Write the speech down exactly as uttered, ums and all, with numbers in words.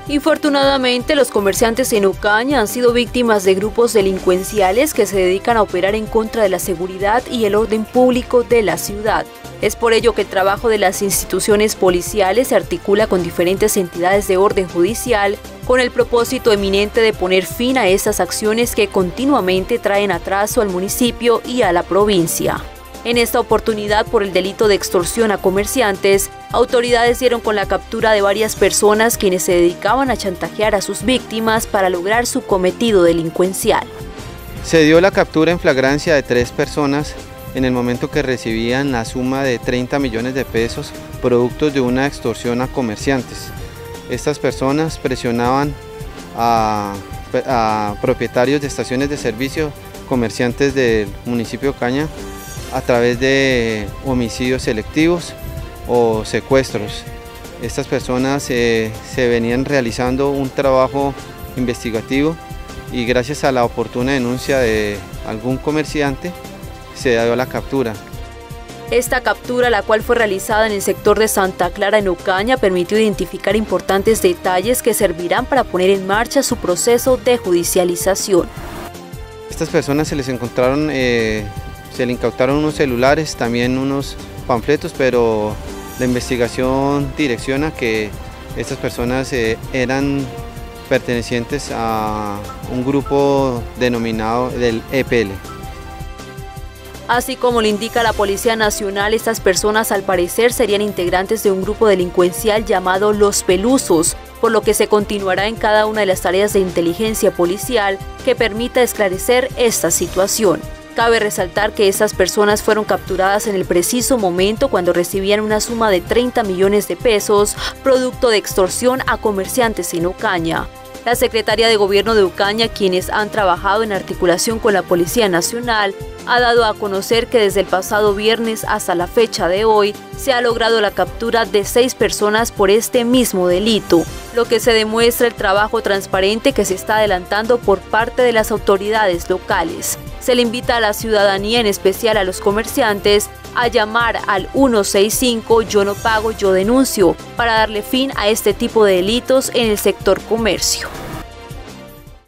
Infortunadamente, los comerciantes en Ocaña han sido víctimas de grupos delincuenciales que se dedican a operar en contra de la seguridad y el orden público de la ciudad. Es por ello que el trabajo de las instituciones policiales se articula con diferentes entidades de orden judicial con el propósito eminente de poner fin a estas acciones que continuamente traen atraso al municipio y a la provincia. En esta oportunidad, por el delito de extorsión a comerciantes, autoridades dieron con la captura de varias personas quienes se dedicaban a chantajear a sus víctimas para lograr su cometido delincuencial. Se dio la captura en flagrancia de tres personas en el momento que recibían la suma de treinta millones de pesos productos de una extorsión a comerciantes. Estas personas presionaban a, a propietarios de estaciones de servicio, comerciantes del municipio de Ocaña, a través de homicidios selectivos o secuestros. Estas personas eh, se venían realizando un trabajo investigativo y gracias a la oportuna denuncia de algún comerciante se dio la captura. Esta captura, la cual fue realizada en el sector de Santa Clara en Ocaña, permitió identificar importantes detalles que servirán para poner en marcha su proceso de judicialización. Estas personas se les encontraron eh, Se le incautaron unos celulares, también unos panfletos, pero la investigación direcciona que estas personas eh, eran pertenecientes a un grupo denominado del E P L. Así como lo indica la Policía Nacional, estas personas al parecer serían integrantes de un grupo delincuencial llamado Los Pelusos, por lo que se continuará en cada una de las tareas de inteligencia policial que permita esclarecer esta situación. Cabe resaltar que estas personas fueron capturadas en el preciso momento cuando recibían una suma de treinta millones de pesos, producto de extorsión a comerciantes en Ocaña. La Secretaría de Gobierno de Ocaña, quienes han trabajado en articulación con la Policía Nacional, ha dado a conocer que desde el pasado viernes hasta la fecha de hoy se ha logrado la captura de seis personas por este mismo delito, lo que se demuestra el trabajo transparente que se está adelantando por parte de las autoridades locales. Se le invita a la ciudadanía, en especial a los comerciantes, a llamar al uno seis cinco Yo no pago, yo denuncio, para darle fin a este tipo de delitos en el sector comercio.